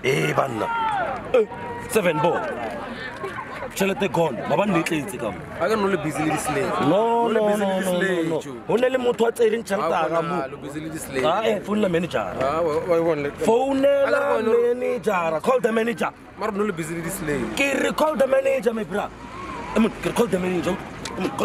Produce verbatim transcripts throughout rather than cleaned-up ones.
Eh banna. Eh, seven ball. Tšhelete gone. Ba ba nnetletse ka mo. I can only busy with slave. No, Only no, busy no, with no, slave, no, Joe. no. Ho ne le motho a tsereng tšhelete Ah, a ka mo. no, busy with slave. Ah, eh, phone la manager. Ah, why won't let? Founela Ala, no. manager. Call the manager. Mar no busy with slave. Ke re call the manager, my bra. Come on, ke call the manager. Come on, call.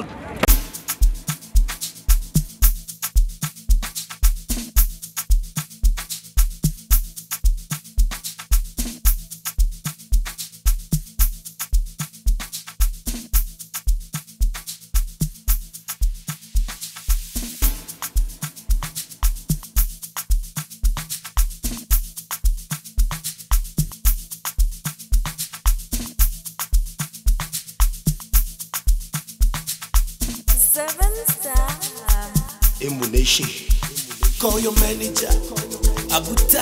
Seven star. Emunation. Call your manager. Abuta.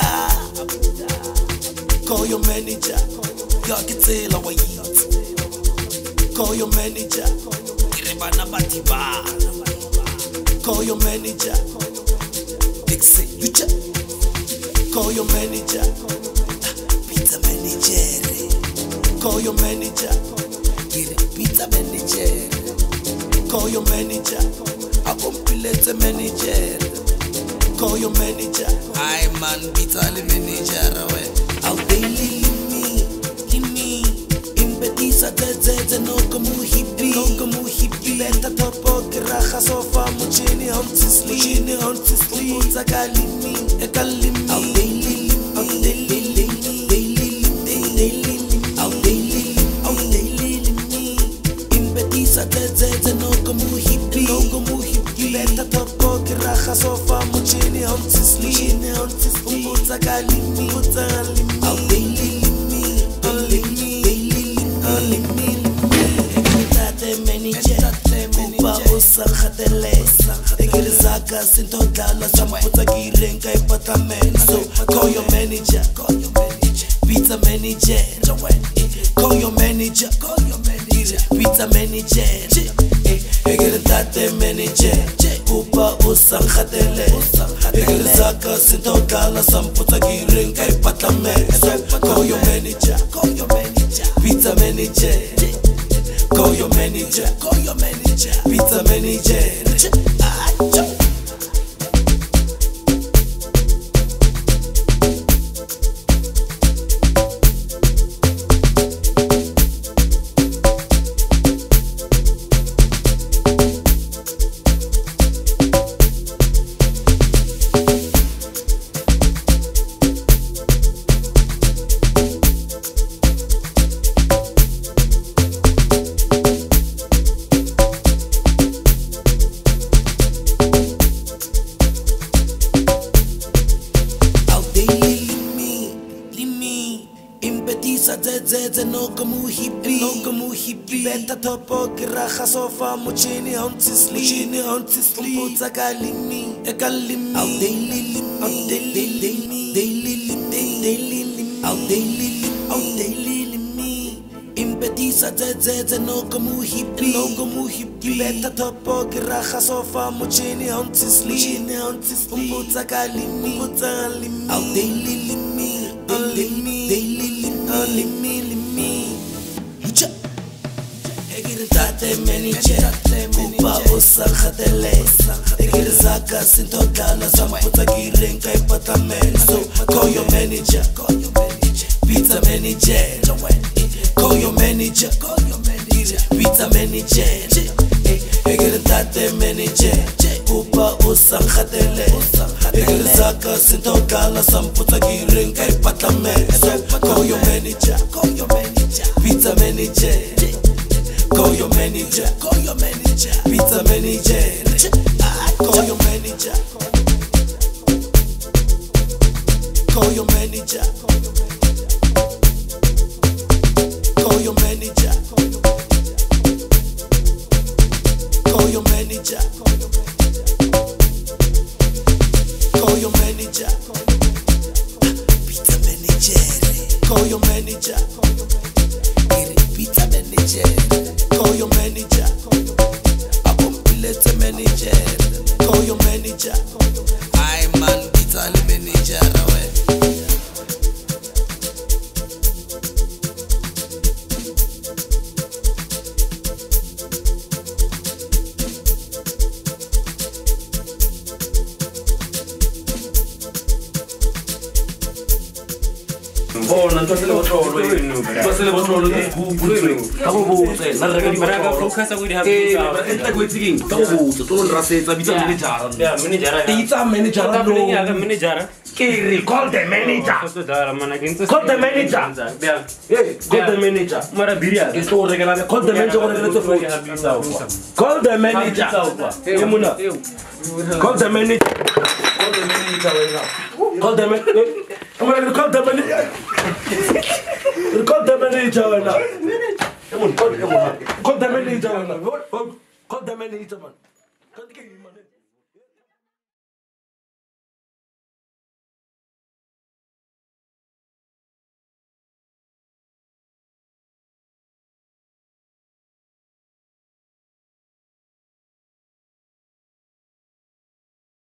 Call your manager. Y'all can tell our eat. Call your manager. Irebana batiba. Call your manager. Exe lucha. Call your manager. Pizza manager. Call your manager. Pizza manager. Call your manager. I complete the manager. Call your manager. I man beat all the manager away. I'll daily me, give me. Impedisa tete no como hippie, no como hippie. Benta topo kiraha sofa muchini hontisli, muchini hontisli. Uza kalimi, e kalimi. I'll daily, I'll daily, daily, daily, I'll daily, I'll daily me. Impedisa tete no como hippie, no como hippie. Benta topo kiraha sofa muchini hontisli, muchini hontisli. Uza kalimi, uza kalimi. I'll daily me, daily, daily, daily. Tate manager, uba usakhatele. Ekirizaka sintodala samputa kirenga ipatamenso. Call your manager, call your manager. Pizza manager, call your manager, call your manager. Pizza manager, ekirizaka manager, uba usakhatele. Ekirizaka sintodala samputa kirenga ipatamenso. Call your manager, call your manager. Pizza manager. Call your manager, call your manager, pizza manager. Ah, no como hippie, no como hippie. Benta topo kiraha sofa muchini hontisli, muchini hontisli. Uza kalimi, e kalimi. I'll daily, I'll daily, daily, daily, daily, I'll daily, I'll daily me. Impedisa tete no como hippie, no como hippie. Benta topo kiraha sofa muchini hontisli, muchini hontisli. Uza kalimi, uza kalimi. I'll daily me, daily, daily, daily. Tate manager, uba usakhatele. Ekirizaka sintodala samputa kirenga ipatamenso. Call your manager, call your manager. Pizza manager, call your manager, call your manager. Pizza manager, ekirizaka manager, uba usakhatele. Ekirizaka sintodala samputa kirenga ipatamenso. Call your manager, call your manager. Pizza manager. Call your manager, call your manager, pizza manager. Call your manager, call your manager, call your manager, call your manager, call your manager, pizza manager. Call your manager, pizza manager. Call your manager. I complete the manager. Call your manager. I man beat all the manager away. bona ntwa se le botlolo ntwa se le botlolo ke gugu ka go botse nna re reka di Bara ka botlolo focus go di eh happy. e tla go itseng ka go botse tlo nra setsa bitsa manager Ya manager. e itsa manager Ka no ya ka manager. ke re call the manager So dara mana ke ntse. Call the manager. Ya. eh call the manager Mara biria. ke tlo re kana call the manager go re tse phone call the manager e mona call the manager call the manager wena call the manager I'm gonna call the manager call the manager wena come on call call the manager wena call the manager man